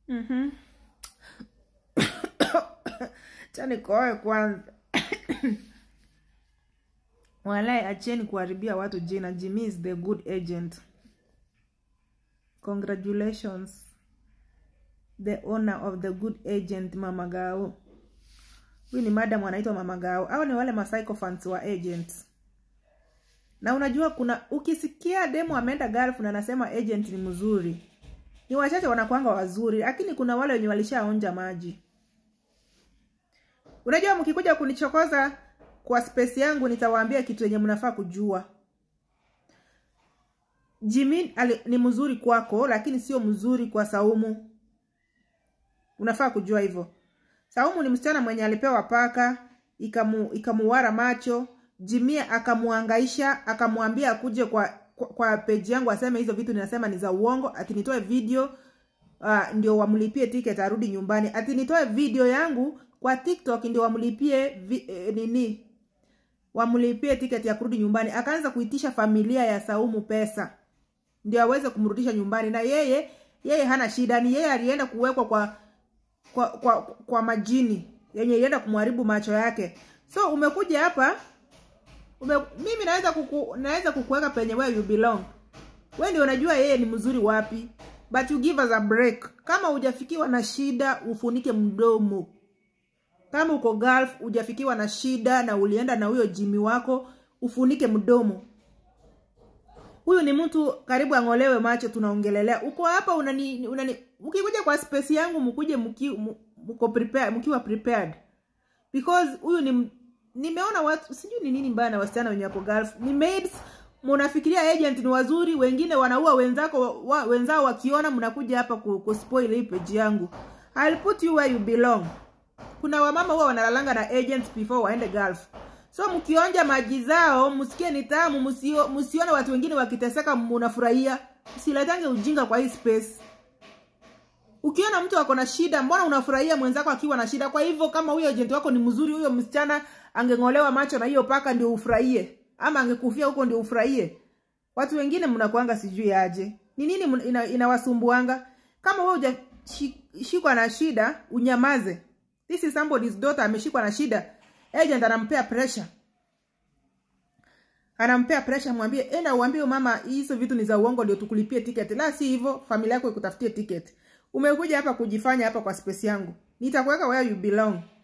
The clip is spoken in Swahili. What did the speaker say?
Chani koe kwanza. Walai, acheni kuharibia watu jina. Jimmy is the good agent. Congratulations. The owner of the good agent, Mama Gao. Huyu ni madam anaitwa Mama Gao. Hao ni wale psychophants wa agents. Na unajua kuna ukisikia demo ameenda Gulf na anasema agent ni mzuri. Ni wachache wanakuanga wazuri, lakini kuna wale wenye walishaonja maji. Unajua mkikuja kunichokoza kwa space yangu nitawaambia kitu yenye mnafaa kujua. Jimmy ni mzuri kwako lakini sio mzuri kwa Saumu. Unafaa kujua hivyo. Saumu ni msichana mwenye alipewa paka, ikamuwara macho, Jimmy akamuhangaisha, akamwambia akuje kwa page yangu aseme hizo vitu ninasema ni za uongo, ati nitoe video ndio wamlipie ticket arudi nyumbani. Ati nitoe video yangu kwa TikTok ndio wamlipie wamlipie ticket ya kurudi nyumbani. Akaanza kuitisha familia ya Saumu pesa ndio aweze kumrudisha nyumbani, na yeye hana shida, ni yeye alienda kuwekwa kwa majini yenye ilienda kumharibu macho yake. So umekuja hapa mimi naweza kukuweka penye where you belong. Wewe ndio unajua yeye ni mzuri wapi, but you give us a break. Kama hujafikiwa na shida ufunike mdomo. Kama uko Gulf hujafikiwa na shida na ulienda na huyo Jimmy wako, ufunike mdomo. Huyu ni mtu karibu angolewe macho tunaongelelea. Uko hapa ukikuja kwa space yangu mkuje mkiwa prepared. Because huyu nimeona watu sijui ni nini mbaya na wasichana wenye wako Gulf. Ni maids, mnafikiria agent ni wazuri, wengine wanaua wenzao wakiona mnakuja hapa kuspoil hii page yangu. I'll put you where you belong. Kuna wamama wao wanalalanga na agents before waende Gulf. So mkionja maji zao, msikie ni tamu, msione watu wengine wakiteseka mnafurahia. Usiletange ujinga kwa hii space. Ukiona mtu ako na shida, mbona unafurahia mwenzako akiwa na shida? Kwa hivyo kama huyo agent wako ni mzuri, huyo msichana angengolewa macho na hiyo paka ndio ufurahie, ama angekufia huko ndio ufurahie. Watu wengine mnakuanga sijui aje. Ni nini inawasumbuanga? Kama wewe hujashikwa na shida, unyamaze. This is somebody's daughter ameshikwa na shida. Agent anampea pressure. Anampea pressure, mwambie enda uambie mama hizo vitu ni za uongo ndio tukulipie ticket. La si hivyo familia yako ikutafutie ticket. Umekuja hapa kujifanya hapa kwa space yangu. Nitakuweka where you belong.